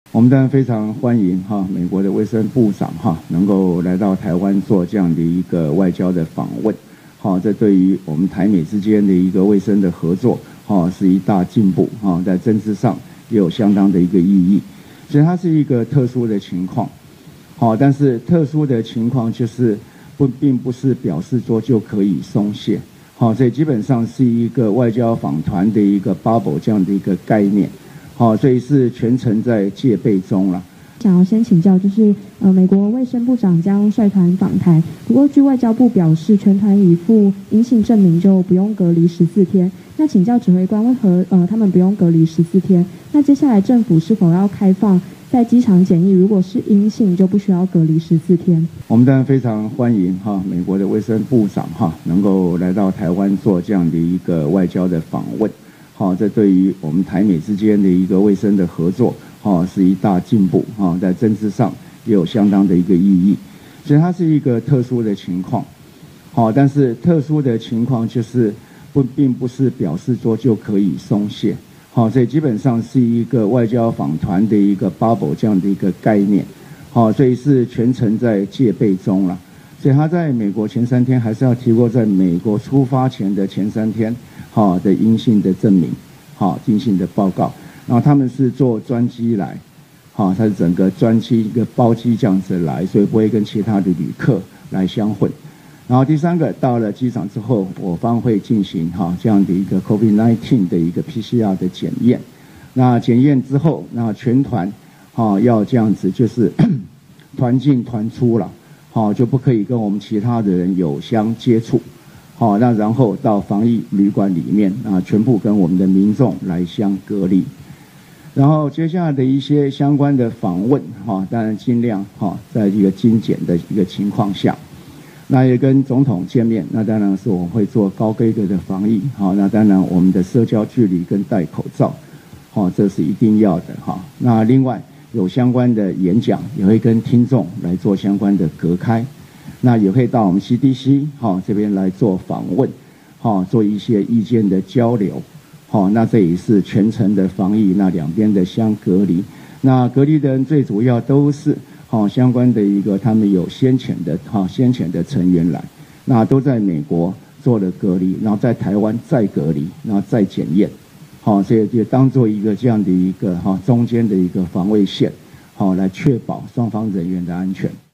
我们当然非常欢迎美国的卫生部长能够来到台湾做这样的一个外交的访问，这对于我们台美之间的一个卫生的合作是一大进步在政治上也有相当的一个意义，所以它是一个特殊的情况，但是特殊的情况就是并不是表示说就可以松懈，所以基本上是一个外交访团的一个 bubble 这样的一个概念。所以是全程在戒备中了。 想要先请教，就是美国卫生部长将率团访台，不过据外交部表示，全团已附阴性证明就不用隔离14天。那请教指挥官，为何他们不用隔离14天？那接下来政府是否要开放在机场检疫，如果是阴性就不需要隔离14天？ 我们当然非常欢迎美国的卫生部长能够来到台湾做这样的一个外交的访问。这对于我们台美之间的一个卫生的合作是一大进步在政治上也有相当的一个意义，所以它是一个特殊的情况，但是特殊的情况就是并不是表示说就可以松懈，所以基本上是一个外交访团的一个 bubble 这样的一个概念，所以是全程在戒备中了。所以他在美国前3天还是要提过在美国出发前的前3天的阴性的证明，阴性的报告，然后他们是坐专机来，它是整个专机一个包机这样子来，所以不会跟其他的旅客来相混。然后第3个到了机场之后，我方会进行这样的一个 COVID-19 的一个 PCR 的检验。那检验之后，那全团要这样子就是团进团出了。就不可以跟我们其他的人有相接触，那然后到防疫旅馆里面全部跟我们的民众来相隔离，然后接下来的一些相关的访问当然尽量在一个精简的一个情况下，那也跟总统见面，那当然是我们会做高规格的防疫，那当然我们的社交距离跟戴口罩，这是一定要的那另外有相关的演讲，也会跟听众来做相关的隔开，那也会到我们 CDC 这边来做访问，做一些意见的交流，那这也是全程的防疫，那两边的相隔离，那隔离的人最主要都是相关的一个他们有先前的成员来，那都在美国做了隔离，然后在台湾再隔离，然后再检验。所以就当做一个这样的一个中间的一个防卫线，来确保双方人员的安全。